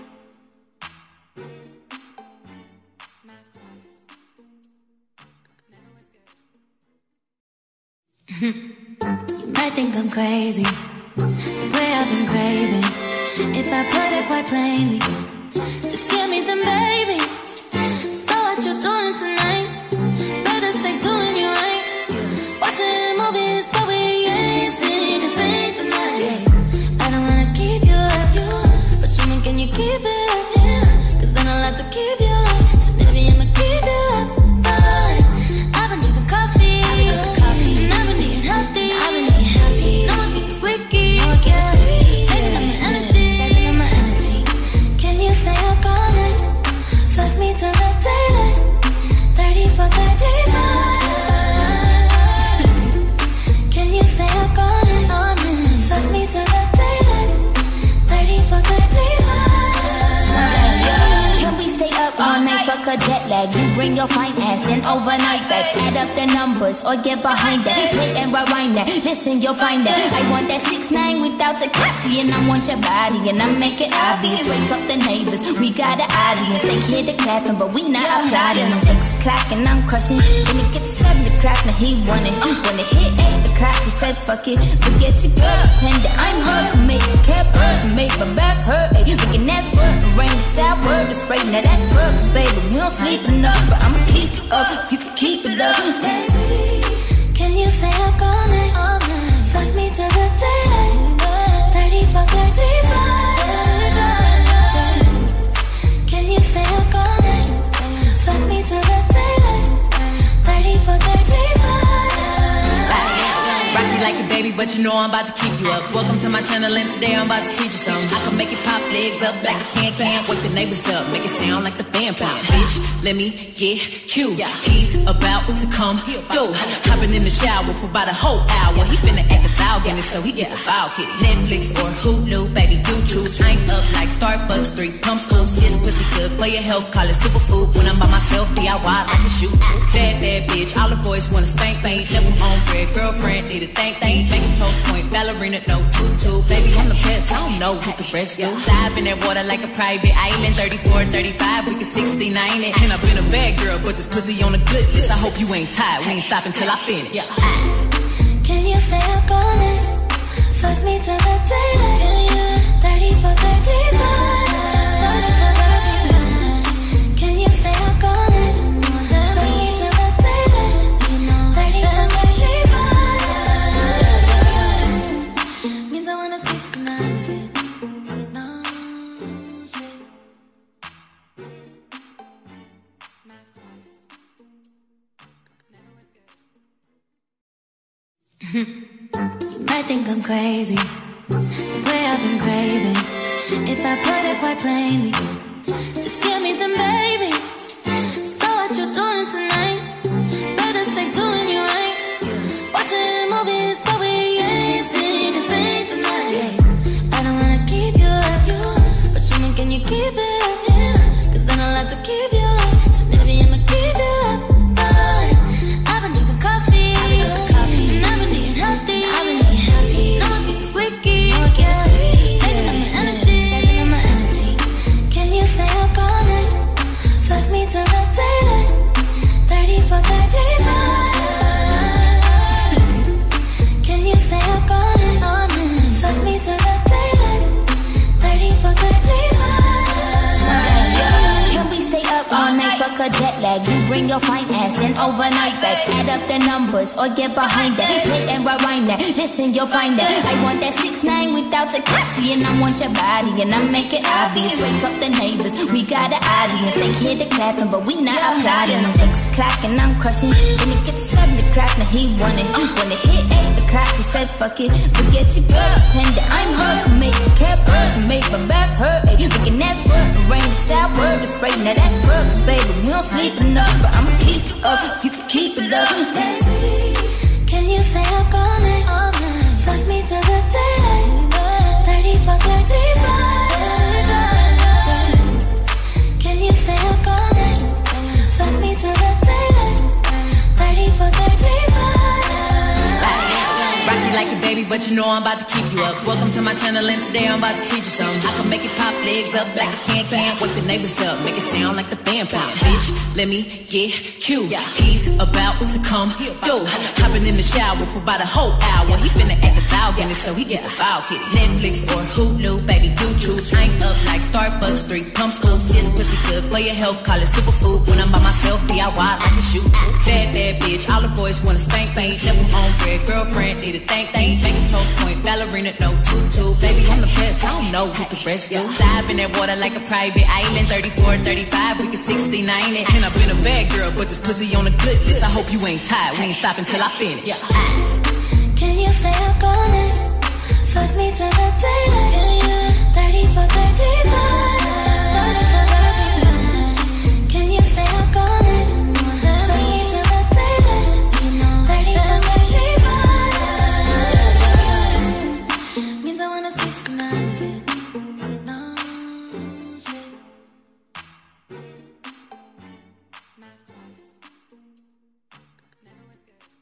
You might think I'm crazy, the way I've been craving. If I put it quite plainly, just give me them babies. So what you doing tonight? Better stay doing you right. Watching movies, but we ain't seen a thing tonight. I don't wanna keep you up, but show me, can you keep it up? Cause then I'll have to keep you up. So maybe I'ma keep you up. I've been drinking coffee. Fuck a jet lag, you bring your fine ass in overnight back. Add up the numbers or get behind that. Play and rewind that. Listen, you'll find that. I want that 6ix9ine without Tekashi, and I want your body, and I make it obvious. Wake up the neighbors, we got an audience. They hear the clapping, but we not applauding. 6 o'clock and I'm crushing. Then it get to 7 o'clock, now he won it. When it hit 8 o'clock, we said fuck it. Forget your girl, pretend that I'm her. Can make the cap hurt, can make my back hurt. Ay, we can ask her, rain the shower, the spray. Now that's perfect, baby. We don't sleep enough, but I'ma keep it up. If you can keep it up, baby, can you stay up all night? Fuck me till the daylight. 30 for 35. Can you stay up all night? Fuck me till the daylight. 30 for 35. Rock you like a baby, but you know I'm about to keep you up. Welcome to my channel, and today I'm about to teach you something. I can make it pop legs up like a can. Wake the neighbors up, make it sound like the band playing. Bitch, let me get cute. He's about to come through. Hopping in the shower for about a whole hour. He finna act a dog in it, so he get a foul kitty. Netflix or Hulu, baby, you choose. I'm up like Starbucks, 3 pump scoops. This pussy good for your health, call it superfood. When I'm by myself, DIY, I can shoot. Bad, bad bitch, all the boys wanna spank me. Never on red, girlfriend, need a thank me. Vegas toast point, ballerina, no tutu. Baby, I'm the best, I don't know what the rest do. Dive in that water like a private island. 34, 35, we can 69 it. And I've been a bad girl, but this pussy on a good list. I hope you ain't tired, we ain't stopping till I finish. Can you stay up all night? Fuck me till the daylight. 30 for 35. Can you stay up all night? Fuck me till the daylight. 30 for 35. Means I want a 69 with you. No shit. My You might think I'm crazy, the way I've been craving. If I put it quite plainly, just give me them babies. So what you doing tonight? Better stay doing you right. Watching movies, but we ain't seen a thing tonight. I don't wanna keep you up, but show me, can you keep it up? Cause then I'll have to keep you up. So maybe I'ma keep you up. I've been drinking coffee, and I've been eating healthy. No one gets squeaky, saving up my energy. Can you stay up all night? Fuck me till the daylight. 30 for 35. Can you stay up all night? Fuck me till the daylight. 30 for 35. Can we stay up all night? Fuck a jet lag. You bring your fine ass in overnight back. Add up the numbers or get behind that. Play and rewind that. Listen, you'll find that. I want that 6ix9ine without Tekashi, and I want your body, and I make it obvious. Wake up the neighbors, we got an audience. They hear the clapping, but we not applauding. 6 o'clock and I'm crushing. Then it gets to 7 o'clock, now he won it. When it hit 8 o'clock, we said fuck it. Forget your girl, pretend that I'm her. Can make it cap hurt, can make my back hurt. Ay, we can ask for the rain, the shower, the spray. Now that's perfect, baby. We don't sleep enough, but I'ma keep it up if you can keep it up. Baby, can you stay up all night? Fuck me till the daylight. 30 for 35. Can you stay up all night? Fuck me till the daylight. 30 for 35. Rock you like a baby, but you know I'm about to keep you up. Welcome to my channel, and today I'm about to teach you something. I can make it pop legs up like a can-can. Wake the neighbors up, make it sound like the band playing. Bitch, let me get cute. He's about to come through. Hopping in the shower for about a whole hour. He finna act a dog in it, so he get a foul kitty. Netflix or Hulu, baby, you choose. I'm up like Starbucks, 3 pump scoops. His pussy good for your health, call it superfood. When I'm by myself, DIY, I can shoot. Bad, bad bitch, all the boys wanna spank me. Never on red, girlfriend, need a thank me. Vegas toast point, ballerina, no tutu. Baby, I'm the best, I don't know what the rest do. Dive in that water like a private island. 34, 35, we can 69 it. And I've been a bad girl, but this pussy on a good list. I hope you ain't tired, we ain't stopping till I finish. Can you stay up all night? Fuck me till the daylight. 30 for 35. Can you stay up all night? Fuck me till the daylight. 30 for 35. Means I want a 69 with you. No shit. Math class. Never was good.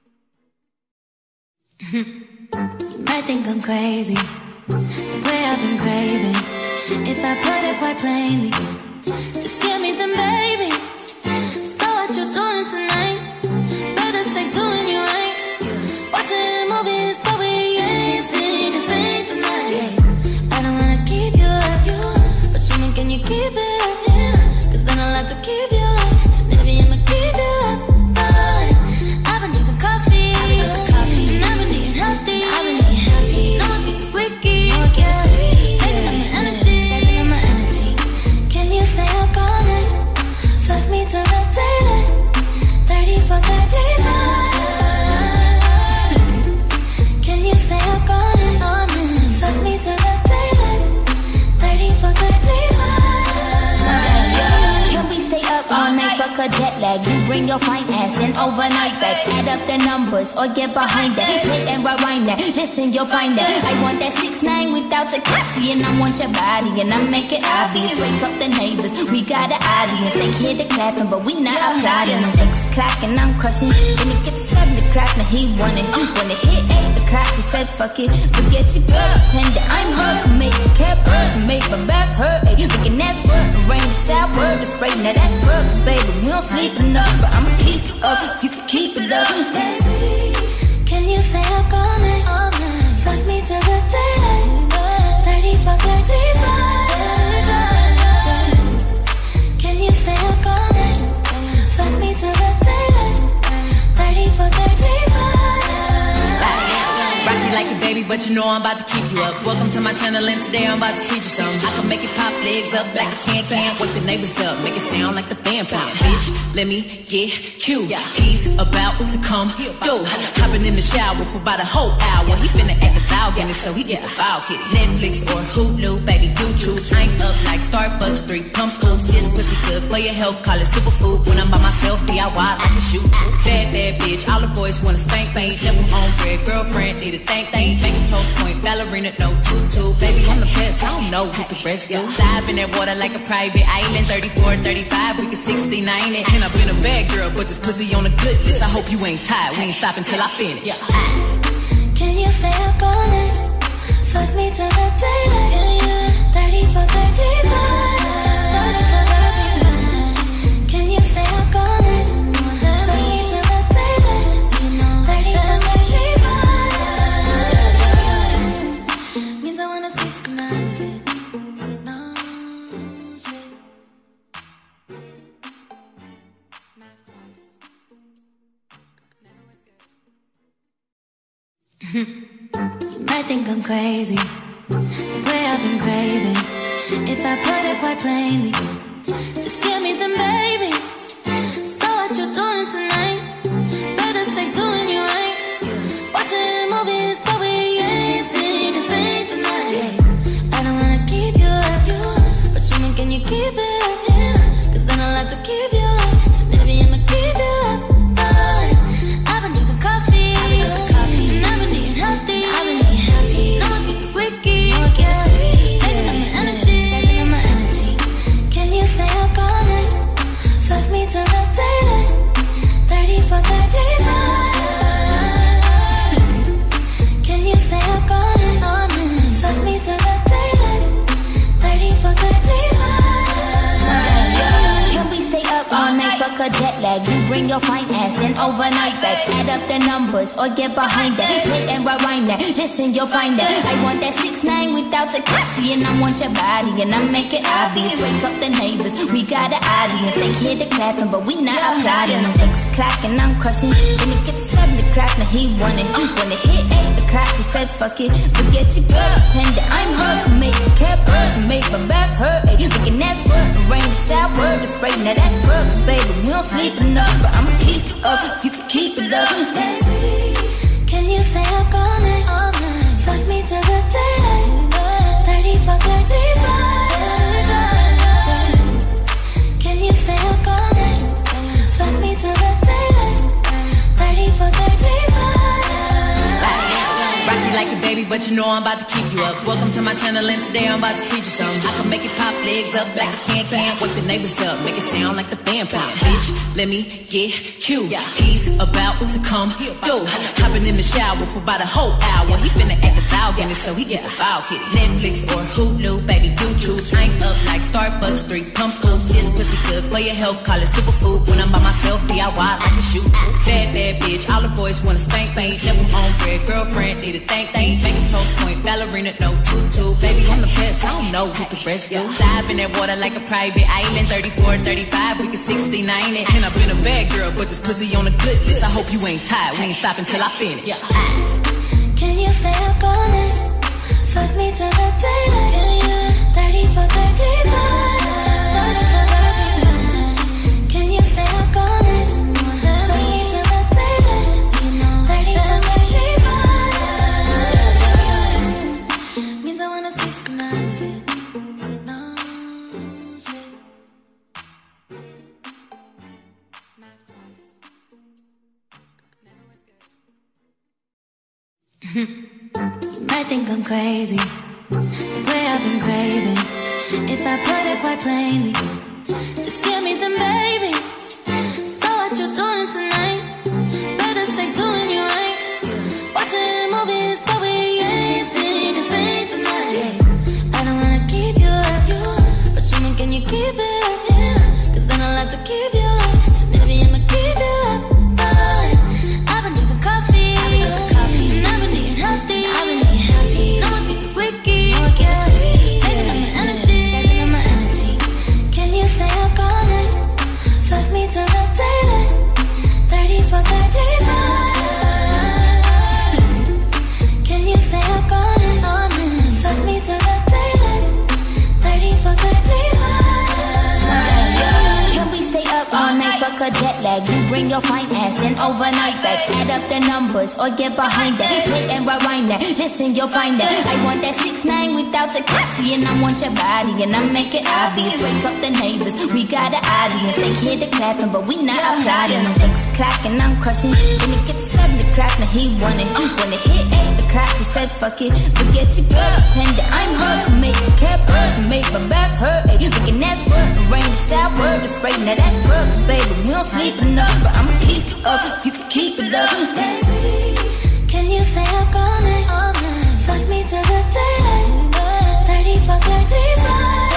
You might think I'm crazy, the way I've been craving. If I put it quite plainly, just give me them babies. So what you doing tonight? Better stay doing you right. Watching movies, but we ain't seen a thing tonight. I don't wanna keep you up, but show me, can you keep it up? Cause then I'll have to keep you up. So maybe I'ma keep you up. I've been drinking coffee, and I've been eating healthy. No one gets squeaky, saving up my energy. Can you stay up all night? Fuck me till the daylight. 30 for 35. Can you stay up all night? Fuck me till the daylight. 30 for 35. Can we stay up all night? Fuck a jet lag. You bring your fine ass in overnight back. Add up the numbers or get behind that. Play and rewind that. Listen, you'll find that. I want that 6ix9ine without Tekashi, and I want your body, and I make it obvious. Wake up the neighbors, we got an audience. They hear the clapping, but we not applauding. 6 o'clock and I'm crushing. Then it gets to 7 o'clock, now he won it. When it hit 8 o'clock, we said fuck it. Forget your girl, pretend that I'm her. Can make it cap hurt, can make my back hurt. Ay, we can ask for the rain, the shower, the spray. Now that's perfect, baby. We don't sleep enough, but I'ma keep it up if you can keep it up. Baby, can you stay up all night? Fuck me till the daylight. 30 for 35. Can you stay up all night? Fuck me till the daylight. 30 for 35. Rock you like a baby, but you know I'm about to keep you up. Welcome to my channel, and today I'm about to teach you something. I can make it pop legs up like a can-can. Wake the neighbors up, make it sound like the band playing. Bitch, let me get cute. He's about to come through. Hopping in the shower for about a whole hour. He finna act a dog in it, so he get the foul kitty. Netflix or Hulu, baby, you choose. I ain't up like Starbucks, 3 pump scoops. His pussy good for your health, call it superfood. When I'm by myself, DIY, I can shoot. Bad, bad bitch, all the boys wanna spank me. Never on red, girlfriend, need a thank me. Vegas toast point, ballerina, no tutu. Baby, I'm the best, I don't know what the rest do. Dive in that water like a private island. 34, 35, we can 69 it. And I've been a bad girl, but this pussy on a good list. I hope you ain't tired, we ain't stopping till I finish. Can you stay up all night? Fuck me till the daylight. 34, 35. Can you stay up all night? Fuck me till the daylight. 34, 35. Means I want a 69 with you. No shit. You might think I'm crazy, the way I've been craving. If I put it quite plainly, just give me them babies. So what you doing tonight? Better stay doing you right. Watching movies, but we ain't seen a thing tonight. I don't wanna keep you up, but you mean, can you keep it up? Cause then I'll have to keep you up. So maybe I'ma keep you up. I've been drinking coffee, and I've been eating healthy. No one keeps squeaky, saving up my energy. Can you stay up all night? Fuck me till the daylight. 34, 35. Can you stay up all night? Fuck me till the daylight. 34, 35. Can we stay up all night? Fuck a jet lag. You bring your fine ass in overnight back. Add up the numbers or get behind that. Play and rewind that. Listen, you'll find that. I want that 6'9" without Takashi, and I want your body, and I make it obvious. Wake up the neighbors, we got an audience. They hear the clapping, but we not applauding. 6 o'clock and I'm crushing. Then it gets 7 o'clock, now he want it. When it hit 8 o'clock, we said fuck it. Forget your girl, pretend that I'm her. Can make a cap hurt, can make my back hurt. Ay, thinking that's good. Rain the shower, the spray, now that's perfect, baby. We don't sleep enough, but I'ma keep it up. If you can keep it up, baby, can you stay up all night? Fuck me till the daylight. 34, 35. Can you stay up all night? Fuck me till the daylight. 34, 35. Rock you like a baby, but you know I'm about to keep you up. Welcome to my channel, and today I'm about to teach you something. I can make it pop legs up like a can-can. Wake the neighbors up, make it sound like the band playing. Bitch, let me get cute. He's about to come through. Hopping in the shower for about a whole hour. He finna act a dog in it, so he get the foul kitty. Netflix or Hulu, baby, you choose. I ain't up like Starbucks, 3 pump scoops. His pussy good for your health, call it superfood. When I'm by myself, DIY, I can shoot. Bad, bad bitch, all the boys wanna spank me. Never on red, girlfriend, need a thank me. Vegas toast point, ballerina, no tutu. Baby, I'm the best, I don't know what the rest do. Dive in that water like a private island. 34, 35, we can 69 it. And I've been a bad girl, but this pussy on a good list. I hope you ain't tired, we ain't stopping till I finish. Can you stay up all night? Fuck me till the daylight. 34, 35. Can you stay up all night? Fuck me till the daylight. 34, 35. Means I want a 69 with you. No shit. You might think I'm crazy, the way I've been craving. If I put it quite plainly, just give me them babies. So what you doing tonight? Better stay doing you right. Watching movies, but we ain't seen a thing tonight. I don't wanna keep you up, but you mean, can you keep it up? Cause then I'll have to keep you up. So maybe I'ma keep you up. I've been drinking coffee, and I've been eating healthy. No one keeps squeaky, saving up my energy. Can you stay up all night? Fuck me till the daylight. 34, 35. Can you stay up all night? Fuck me till the daylight. 34, 35. can we stay up all night? Fuck a jet lag. You bring your fine ass in overnight back. Add up the numbers or get behind that. Play and rewind that. Listen, you'll find that. I want that 6ix9ine without Tekashi, and I want your body, and I make it obvious. Wake up the neighbors, we got an audience. They hear the clapping, but we not applauding. 6 o'clock and I'm crushing. Then it gets to 7 o'clock, now he won it. When it hit 8 o'clock, we said fuck it. Forget your girl, pretend that I'm her. Can make the cap hurt, can make my back hurt. Ay, we can ask for the rain, the shower, the spray. Now that's perfect, baby. We don't sleep enough, but I'ma keep it up. If you can keep it up, baby, can you stay up all night? Fuck me till the daylight. 30 for 35.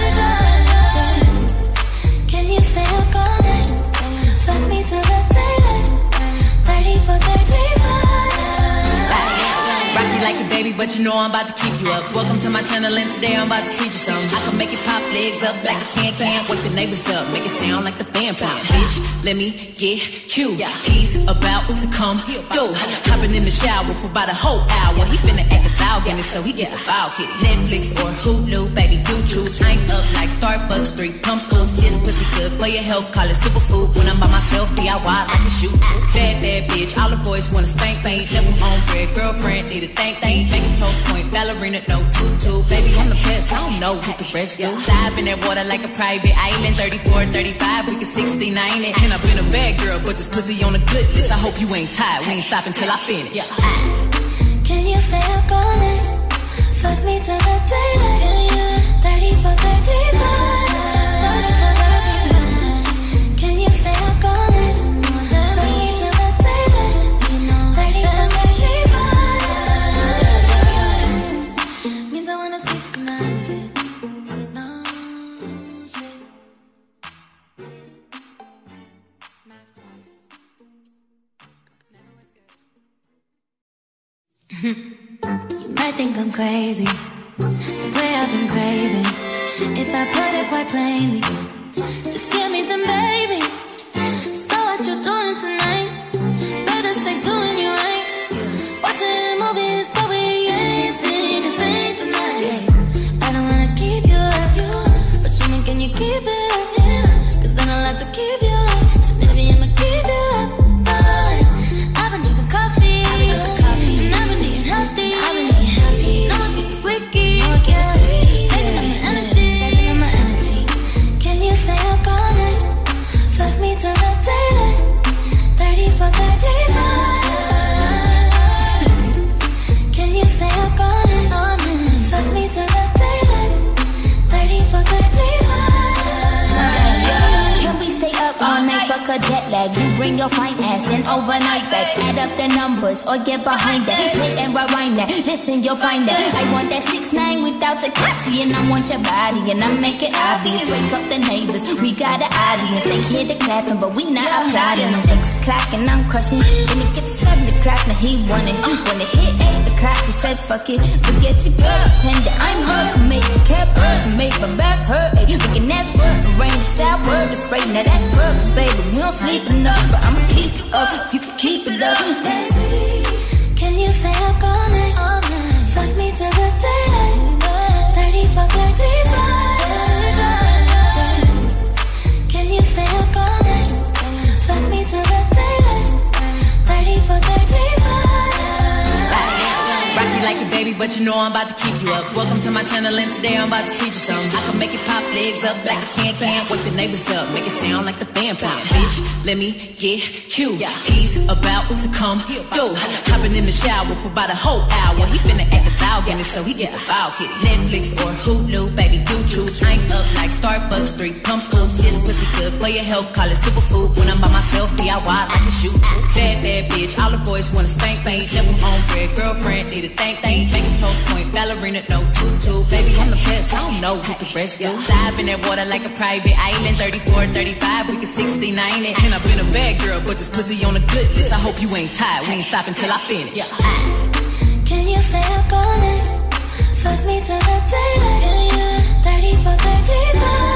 Can you stay up all night? Fuck me till the daylight. 30 for 35. Rock you like a baby, but you know I'm about to keep you up. Welcome to my channel, and today I'm about to teach you something. I can make it pop legs up like a can-can. Wake the neighbors up, make it sound like the band playing. Bitch, let me get cute. He's about to come through. Hopping in the shower for about a whole hour. He finna act a dog in it, so he get the foul kitty. Netflix or Hulu, baby, you choose. Drink up like Starbucks, 3 pump scoops. Yes, pussy good for your health, call it superfood. When I'm by myself, DIY, I can shoot. Bad, bad bitch, all the boys wanna spank me. Never on bread, girlfriend, need a thank me. Vegas toast point, ballerina, no tutu. Baby, I'm the best, I don't know what the rest do. Dive in that water like a private island. 34, 35, we can 69 it. And I've been a bad girl, but this pussy on a good list. I hope you ain't tired, we ain't stopping till I finish. Can you stay up all night? Fuck me till the daylight. 30 for 35. Can you stay up all night? Fuck me till the daylight. 30 for 35. Means I want a 69 with you. No shit. Math class. Never was good. You might think I'm crazy, the way I've been craving. If I put it quite plainly, just give me them babies. So what you doing tonight? Better stay doing you right. Watching movies, but we ain't seen a thing tonight. I don't wanna keep you up, but show me, can you keep it up? Cause then I'll have to keep you up. So baby, I'ma keep you up. I've been drinking coffee, and I've been eating healthy. No one gets squeaky, saving up my energy. Can you stay up all night? Fuck me till the daylight. 30 for 35. Can you stay up all night? Fuck me till the daylight. 30 for 35. can we stay up all night? Fuck a jet lag. You bring your fine ass and overnight back. Add up the numbers or get behind that. Play and rewind that. Listen, you'll find that. I want that 6ix9ine without Tekashi, and I want your body, and I make it obvious. Wake up the neighbors, we got an audience. They hear the clapping, but we not applauding. 6 o'clock and I'm crushing. Then it gets to 7 o'clock, now he won it. When it hit 8 o'clock, we said fuck it. Forget your girl, pretend that I'm her. Can make the cap hurt, can make my back hurt. Ay, we can ask for the rain, the shower, the spray. Now that's perfect, baby. We don't sleep enough, but I'ma keep it up. If you can keep it up, baby, can you stay up all night? Fuck me till the daylight. 30 for 35. Can you stay up all night? Fuck me till the daylight. 30 for 35. Rock you like a baby, but you know I'm about to keep you up. Welcome to my channel, and today I'm about to teach you something. I can make it pop legs up like a can-can. Wake the neighbors up, make it sound like the band playing. Bitch, let me get cute. He's about to come through. Hopping in the shower for about a whole hour. He finna act a dog in it, so he get the foul kitty. Netflix or Hulu, baby, you choose. Drink up like Starbucks, 3 pump scoops. Yes, pussy good for your health, call it superfood. When I'm by myself, DIY, I can shoot. Bad, bad bitch, all the boys wanna spank me. Never on bread, girlfriend, need a thank me. Vegas toast point, ballerina, no tutu. Baby, I'm the best, I don't know what the rest do. Dive in that water like a private island. 34, 35, we can 69 it. And I've been a bad girl, but this pussy on a good list. I hope you ain't tired, we ain't stopping till I finish. Can you stay up all night? Fuck me till the daylight. 30 for 35.